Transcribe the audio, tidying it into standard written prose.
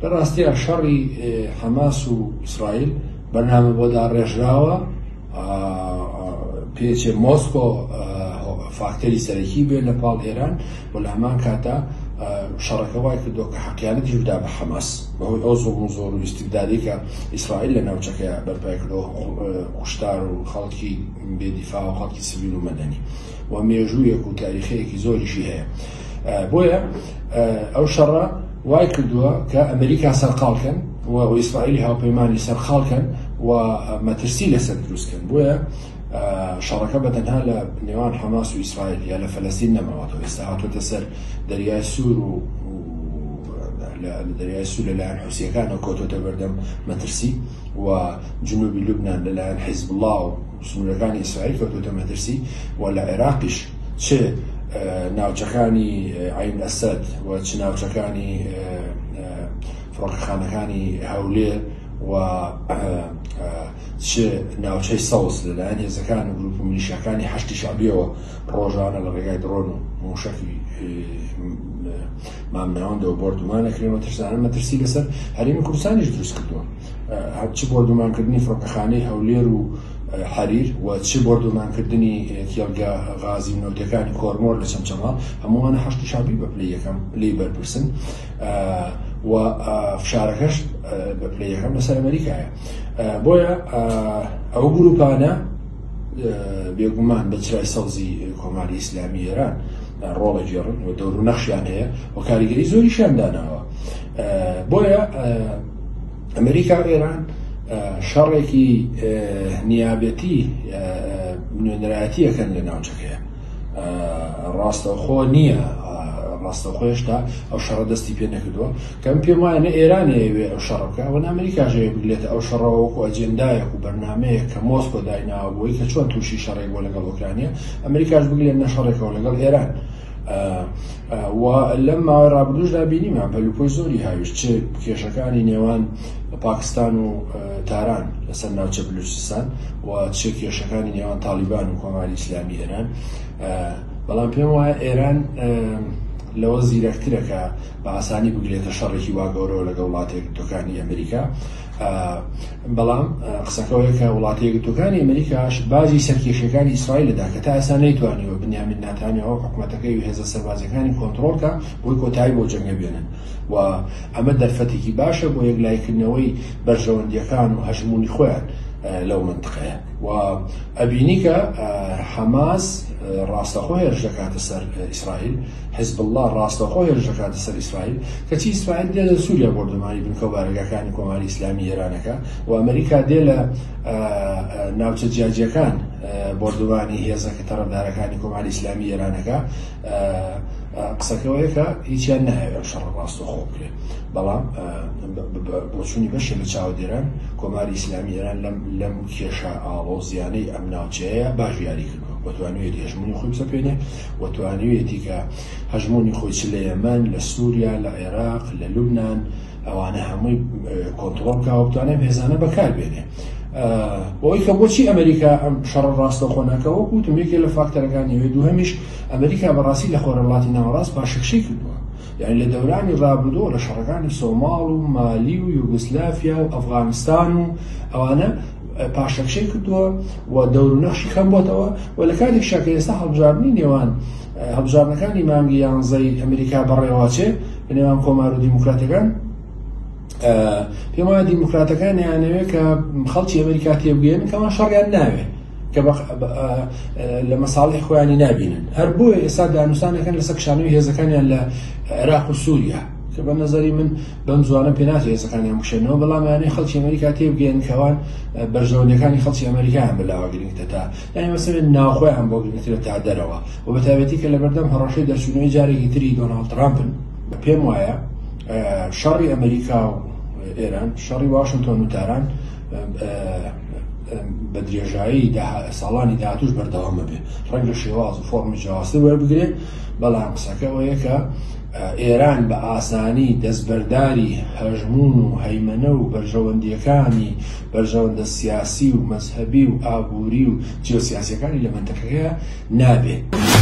لراستي شر حماس وإسرائيل برنامج بودا رجراوة بيش موسكو فاكتوري سريكي بين نيبال إيران والأمان كاتا شركة واي كدو كحقيانة جودا بحماس وهو أوزو منظور استبدادي كإسرائيل لأنه شكا برباي كدو قشتار وخلقي بدفاع وخلقي سبيل ومدني وميجوية كو تاريخية كي زوري شيء بويا أو شرة واي كدو كأمريكا سرقال كان وإسرائيل هاو بيماني سرقال كان وما ترسيل سندروس كان بويا شركة بتنها لنيوان حماس وإسرائيل يا لفلسطين نمواتو استهاتو تسر دريا السور و دريا السور للآن حسين كان وكوتو تبردم مترسي وجنوب لبنان للآن حزب الله وسنوركاني إسرائيل كوتو مترسي ولا عراقش شيء ناوچەکانی عین ئەسەد و چ ناوچەکانی فڕۆکەخانەکانی هەولێر و چ ناوچەی سەوز لەلایەن هێزەکان و گروپ میلیشیاکانی حەشتی شعبیەوە ڕۆژانە لە ڕێگای درۆن و موشەکی مامناوەندەوە بۆردومانەکرێنەوە ترسانە مەترسی لەسەر هەرێمی کوردستانیش دروست کردووە چ بۆردومانکردنی فڕۆکەخانەی هەولێر و حرير وشي بردو مان كردني تيلقى غازي نوتيكاني كورمور لشمشمال همو انا حشت شعبي ببليكم ليبر بيرسن وفشاركش ببليكم لسر امريكا بويا او جروبانا بيقومان بجراي سوزي كوماري اسلامي ايران رول جيرن ودور نقشيان هي وكاريجري زوري شاندانا بويا امريكا ايران شركي نيابتي نيابتي كان لناوچكه راستخو نيه راستخوش تا او شر دستي بينه كدو كم بما ان ايران او شركه وان امريكا جاي بليت او شروك واجندايك وبرنامج كموسكو داينا وي كشون توشي شرعي ولا قال اوكرانيا امريكا بيقول لنا شركه ولا قال ايران ولما رابدوش دابيني مع بلوبوزوري هايش تشي كيشكاني نيوان باكستان و تاران لسر ناوچە بلوچستان و تشي كيشكاني نيوان طالبان و كوماري اسلامي ايران بەڵام پێم وایە ئێران لەوە زیرەکترە کە بە ئاسانی بگرێتە شەڕێکی وا گەورەوە لەگەڵ وڵاتە یەکگرتووەکانی ئەمریکا بەڵام قسەکەوەیە کە وڵاتە یەکگرتووەکانی ئەمریکاش بازی سەرکێشیەکانی ئیسرائیل لەدا کە تا ئێستا نەیتوانیوە بنیامین ناتانیاهۆ حکوومەتەکەی و هێزە سەربازیەکانی کۆنتڕۆڵکە بۆی کۆتایی بۆ جەنگە بێنن و ئەمە دەرفەتێکی باشە بۆ یەکلایکردنەوەی بەرژەوەندیەکان و هەژمونی خۆیان لەو منطقەیە و ئەبینی کە حەماس ڕاستەخۆ هێرش دەکاتە سەر ئیسرائیل حزب الله ڕاستەخۆ هێرش دەکاتە سەر ئیسرائیل کەچی ئیسرائیل دێ لە سووریا بۆردەمانی بنکە و بارگەکانی کۆماری ئیسلامی ئێرانەکە و ئەمریکا دێ لە ناوچە جیاجیەکان بۆردەمانی هێزەکە تەڕەدارەکانی کۆماری ئیسلامی ئێرانەکە قسەکەوەیە کە هیچیان نەهەوێت شەڕ ڕاستەخۆ بکرێت بەڵام بۆچوونی بەشێ لە چاودێران کۆماری ئیسلامی ئێران لەم کێشە ئاڵۆ زیانەی ئەم ناوچەیە باش یاری کردووە وتوانوێتی هەژمونی خۆی بسەپێنێ وتوانوێتی کە هەژمونی خۆی چ لە یەمەن لە سووریا لە عێراق لە لوبنان ئەوانە هەمووی کۆنتڕۆڵ بکەوە بتوانێت هێزانە بەکاربێنێ بۆی کە بۆچی ئەمریکا ئەم شەڕ ڕاستەخۆ ناکەوە وتم یەکێک لە فاکتەرەکانیەوەی دووهەمیش ئەمریکا بەڕاستی لە خۆرە وڵاتی ناوەڕاست باشەکشەی کردووە یعنی لە دەورانی ڕابردووە لە شەڕەکانی سۆماڵ و مالی و یوگسلافیا و ئەفغانستان و ئەوانە پاشەکشەی کردووە و دەور و نەخشی خەم بۆتەوە و لە کاتێکشا کە ئێستا هەڵبژاردننی نێوان هەڵبژاردنەکانی مانگی 11 ئەمریکا بەڕێوەچێ لە نێوان کۆمار و دیموکراتەکان پێم وایە دیموکراتەکانیانەوێت کە خەڵکی ئەمریکا تێبگەێنن کەمان شەڕیان ناوێت کە لە مەساڵی خۆیانی نابینن هەر بۆیە ئێستا دانووسانەکەن لەسەر کشانەوەی هێزەکانیان لە عێراق و سووریا کە بە نەزەری من بەم زوانە پێ ناچێت هێزەکانیان بکشێنەوە بەڵام یانەی خەڵکی ئەمریکا تێبگەێنن کەوان بەرژەوەندەکانی خەڵکی ئەمریکایان بەلاوە گرنگتە تا یانی مەسەڵەن ناوخۆیان بۆ گرنگترە تا دەرەوە و بەتایبەتی کە لە بەردەم هەڕەشەی دەرچوونەوەی جارێکی تری دۆناڵد ترامپن پێم وایە شەڕی ئەمریکا و ئێران شەڕی واشنگتۆن و تاران بە درێژایی ساڵانی داهاتوش بەردەوامە بێ ڕەنگ لە شێواز و فۆرمی جیاوازتر وەربگرێت بەڵام قسەکەەوەیە کە ئێران بە ئاسانی دەستبەرداری هەژمون و هەیمەنە و بەرژەوەندیەکانی بەرژەوەندە سیاسی و مەزهەبی و ئابووری و جیۆسیاسیەکانی لە منتەقەکەیە نابێت.